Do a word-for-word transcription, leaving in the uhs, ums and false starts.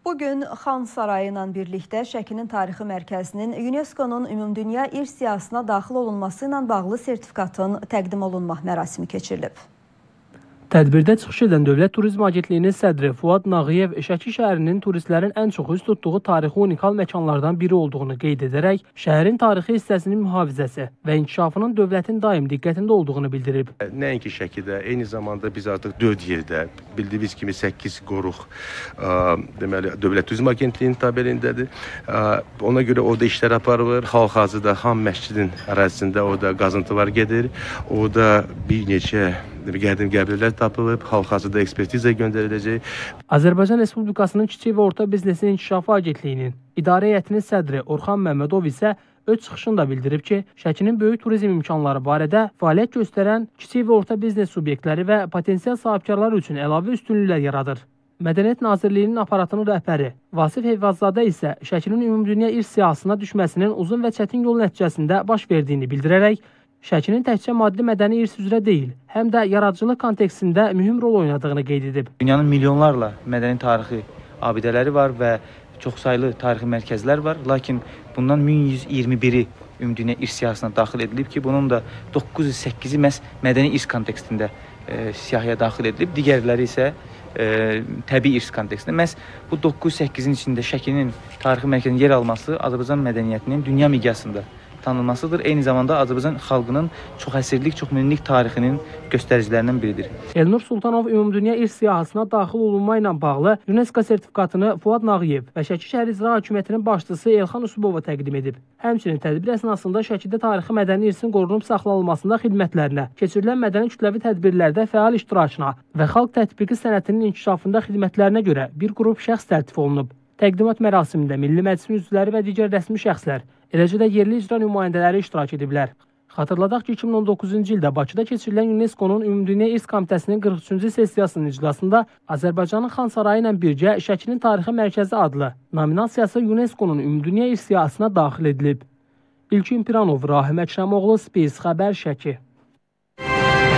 Bugün Xan Sarayı ilə birlikdə Şəkinin Tarixi Mərkəzinin UNESCO-nun Ümumdünya İrs Siyahısına daxil olunması ilə bağlı sertifikatın təqdim olunma mərasimi keçirilib. Tədbirdə çıxış edən Dövlət Turizm Agentliyinin sədri Fuad Nağıyev Şəki şəhərinin turistlərin ən çox üz tutduğu tarixi unikal məkanlardan biri olduğunu qeyd edərək, şəhərin tarixi hissəsinin mühafizəsi və inkişafının dövlətin daim diqqətində olduğunu bildirib. Nəinki Şəkidə, eyni zamanda biz artıq dörd yerdə, bildiyimiz kimi səkkiz qoruq deməli, Dövlət Turizm Agentliyinin tabelindədir. Ona görə orada işlər aparılır. Xalq-Hazırda Xan Məscidin ərazisində orada qazıntılar gedir. Orada bir neçə qədim qəbirlər tapılıb, Xalq-Hazırda ekspertizə göndəriləcək. Azərbaycan Respublikasının Kiçik və Orta Biznesin İnkişafı Agentliyinin İdarə Heyətinin sədri Orxan Məmmədov isə öz çıxışında bildirib ki, Şəkinin böyük turizm imkanları barədə fəaliyyət göstərən kiçik və orta biznes subyektləri və potensial sahibkarlar üçün əlavə üstünlüklər yaradır. Mədəniyyət Nazirliyinin aparatının rəhbəri Vasif Heyvazzadə isə Şəkinin Ümumdünya İrs Siyahısına düşməsinin uzun və çətin yol nəticəsində baş verdiyini bildirərək, Şəkinin təkcə maddi mədəni irs üzrə deyil, həm də yaradıcılıq kontekstində mühüm rol oynadığını qeyd edib. Dünyanın milyonlarla mədəni tarixi abidələri var və çoxsaylı tarixi mərkəzlər var, lakin bundan min yüz iyirmi biri Ümumdünya İrs Siyahısına daxil edilib ki, bunun da doqquz yüz səkkizi məhz mədəni irs kontekstində e, siyahıya daxil edilib, digərləri isə e, təbii irs kontekstində. Məhz bu doqquz yüz səkkizin içində Şəkinin tarixi mərkəzinin yer alması Azərbaycan mədəniyyətinin dünya miqyasında tanınmasıdır. Eyni zamanda Azərbaycan xalqının çox əsirlik, çox minillik tarixinin göstəricilərindən biridir. Elnur Sultanov Ümumdünya İrs Siyahısına daxil olunma ilə bağlı UNESCO sertifikatını Fuad Nağıyev və Şəki şəhər İcra Hakimiyyətinin başçısı Elxan Usubova təqdim edib. Həmçinin tədbir əsnasında Şəkidə tarixi mədəni irsin qorunub saxlanılmasında xidmətlərinə, keçirilən mədəni kütləvi tədbirlərdə fəal iştirakına və xalq tətbiqi sənətinin inkişafında xidmətlərinə görə bir qrup şəxs təltif olunub. Təqdimat mərasimində Milli Məclisin üzvləri və digər rəsmi şəxslər, eləcə də yerli icra nümayəndələri iştirak ediblər. Xatırladaq ki, iki min on doqquzuncu ildə Bakıda keçirilən UNESCO-nun Ümumdünya İrs Komitəsinin qırx üçüncü sessiyasının iclasında Azərbaycanın Xan Sarayı ilə birgə Şəkinin Tarixi Mərkəzi adlı nominasiyası UNESCO-nun Ümumdünya İrs Siyahısına daxil edilib. İlkin Piranov, Rahim Əkrəmoğlu, Space Xəbər, Şəki.